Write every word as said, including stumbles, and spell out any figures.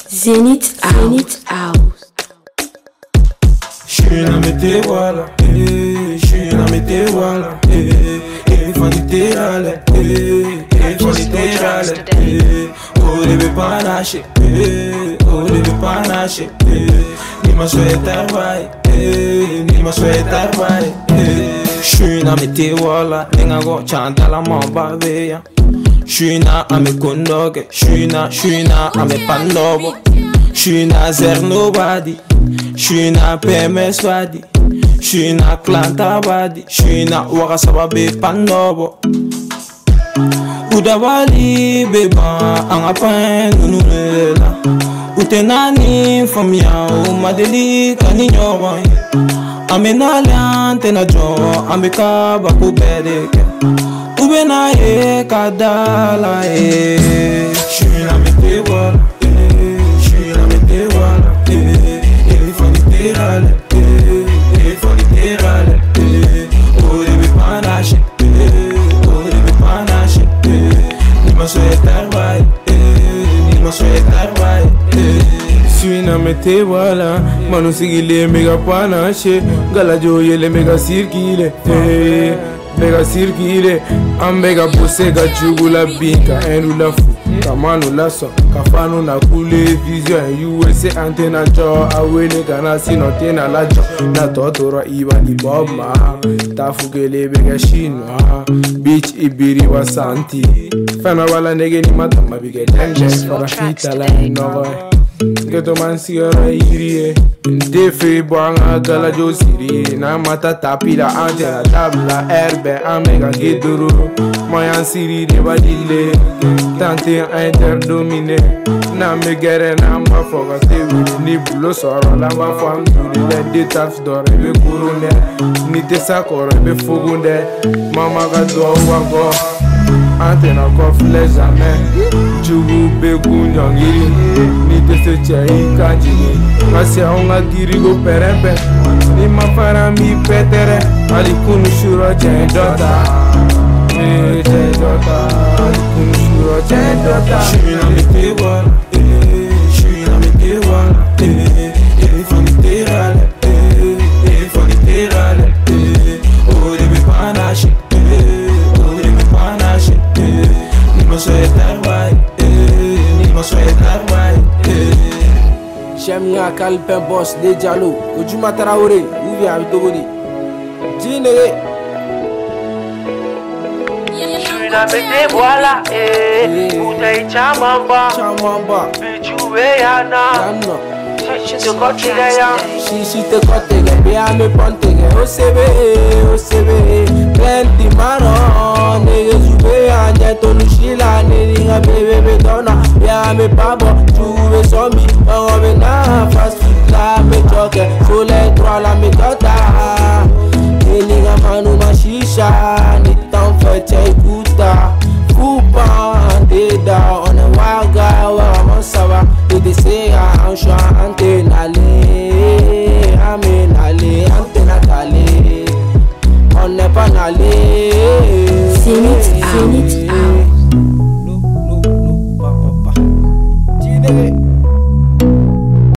Zenith Zenith House. J'suis dans mes tes voilà, eh, j'suis dans mes tes voilà, eh, eh, faut du thé râler, eh, eh, faut du thé râler, eh, oh les bébés pas lâcher, eh, oh les bébés pas lâcher, eh, ni ma souhaite travail, eh, ni ma souhaite travail, eh, j'suis dans mes tes voilà, n'enga go chanta la mamba veya, j'suis na ame kondoge, j'suis na, j'suis na ame pandobo, j'suis na zer nobody. J'suis na P M S badi, j'suis na Klanta badi, j'suis na Waka Sababe Pandobo. Udawali beba, anga pen nunulela. Utenani famia, umadeli kaninyoro. Amenali antena jo, ambeka baku bedeke. Ubena ye kadala ye. J'suis na mete wala, j'suis na mete wala. Il faut littéral, oh les bébés pas lâcher, oh les bébés pas lâcher, ni ma souhaite travail, ni ma souhaite travail. Suis na mete voilà, manu sigile mega pas lâcher, galajo yele mega circule, mega circule, am mega bosse gachugula binka, enu la fou. Kamanu laso, kafanu na kule vision U S A antena jo, awele kana sino tena la jo. Na totoro iba ni boma, tafugele bega shinwa, beach ibiri wa santi. Fana wala nege ni matama bige dengue, para hita la inova. Geto man sigara irie, defe boanga gala jo siri. Na mata tapi la antena tabla herbe amega geduru. Mayan siri de badile, tante interdominé. Na me gere na ma foga te wili, ni bulo soro la ma fam tuli. Le detaf dore be kurune, ni te sakoro be fugunde. Mama ga do wago, antena kofle jamais. Chugu be kunyangiri, ni te se chai kanjini. Kasi aunga giri go perempe, ni ma fara mi petere. Ali kunu shuro chen dota. J'suis dans mes tes voilà, j'suis dans mes tes voilà, il faut littéral, il faut littéral, oh les bébés pas lâcher, oh les bébés pas lâcher, ni ma souhaite travail, ni ma souhaite travail. J'aime ya Kalpen boss de Diallo, Ojuma Traoré, ou bien Abdogoni. Dîner. Na mete voilà, eh, bouteille chamamba, Chamamba, bichoué yana, si te côté ya, si si te côté ga, bien me ponte ga, O C B, O C B, plenty marron, ne joué anya tonu shila, ne ringa bebe bedona, bien me pabo, joué zombie, on revena fast food la me choque, sur les trois la me tota, ne ringa manu ma shisha, ni t'en fait écouta, coupa, deda, on est waga, wa sawa, et de se a un choix antenale, amenale, antenatale, on n'est pas nalé. Zenith Zenith